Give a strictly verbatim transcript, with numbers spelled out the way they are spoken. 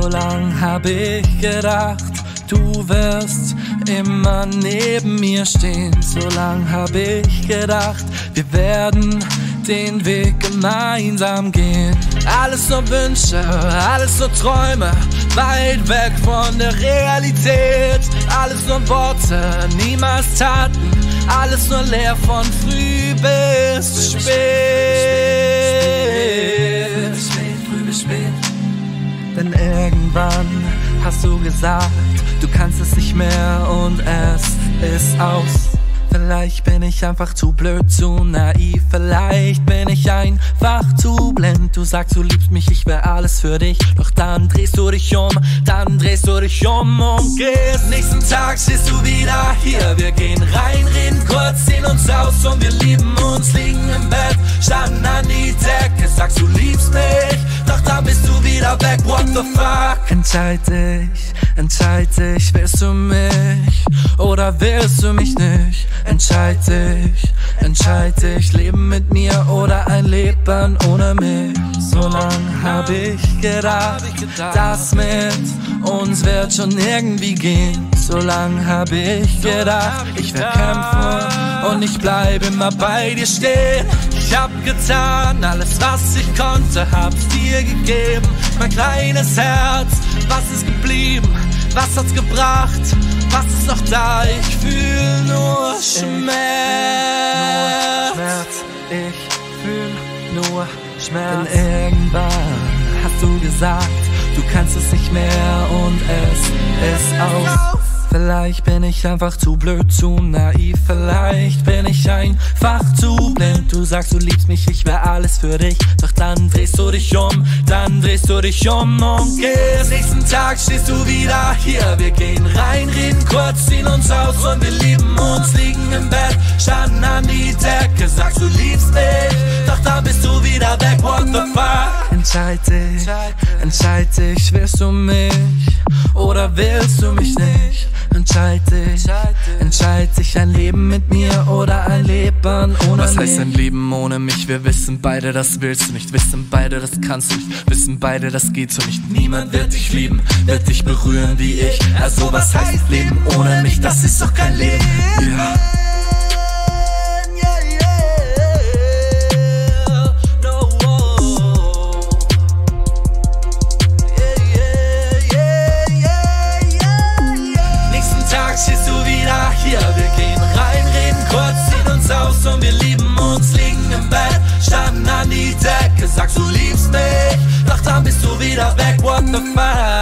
So lang hab ich gedacht, du wirst immer neben mir stehen. So lang hab ich gedacht, wir werden den Weg gemeinsam gehen. Alles nur Wünsche, alles nur Träume, weit weg von der Realität. Alles nur Worte, niemals Taten, alles nur leer von früh bis spät. Früh bis spät. Denn irgendwann hast du gesagt, du kannst es nicht mehr und es ist aus. Vielleicht bin ich einfach zu blöd, zu naiv. Vielleicht bin ich einfach zu blind. Du sagst, du liebst mich, ich wär alles für dich. Doch dann drehst du dich um, dann drehst du dich um und gehst. Nächsten Tag stehst du wieder hier. Wir gehen rein, reden kurz, ziehen uns aus und wir lieben uns. Liegen im Bett, starren an die Decke. Sagst, du liebst mich, doch dann bist du wieder weg. What the fuck? Entscheid dich, entscheid dich, willst du mich oder willst du mich nicht? Entscheid dich, entscheid dich, Leben mit mir oder ein Leben ohne mich. So lang hab ich gedacht, das mit uns wird schon irgendwie gehen. So lang hab ich gedacht, ich werd kämpfen und ich bleib immer bei dir stehen. Ich hab getan, alles was ich konnte, hab's dir gegeben. Mein kleines Herz, was ist geblieben? Was hat's gebracht? Was ist noch da? Ich fühl nur Schmerz. Ich fühl nur Schmerz. Denn irgendwann hast du gesagt, du kannst es nicht mehr und es ist aus. Vielleicht bin ich einfach zu blöd, zu naiv. Vielleicht bin ich einfach zu blind. Du sagst, du liebst mich, ich wär alles für dich. Doch dann drehst du dich um, dann drehst du dich um und gehst. Nächsten Tag stehst du wieder hier. Wir gehen rein, reden kurz, ziehen uns aus und wir lieben uns. Liegen im Bett, starren an die Decke. Sagst, du liebst mich, doch dann bist du wieder weg. What the fuck? Entscheid dich, entscheid dich, willst du mich oder willst du mich nicht? Entscheid dich, entscheid dich, ein Leben mit mir oder ein Leben ohne Was mich. heißt ein Leben ohne mich? Wir wissen beide, das willst du nicht. Wissen beide, das kannst du nicht. Wissen beide, das geht so nicht. Niemand wird dich lieben, wird dich berühren wie ich. Also was heißt Leben ohne mich? Das ist doch kein Leben. Yeah. Stehst du wieder hier, wir gehen rein, reden kurz, ziehen uns aus und wir lieben uns, liegen im Bett, starren an die Decke, sagst du liebst mich, doch dann bist du wieder weg, what the fuck?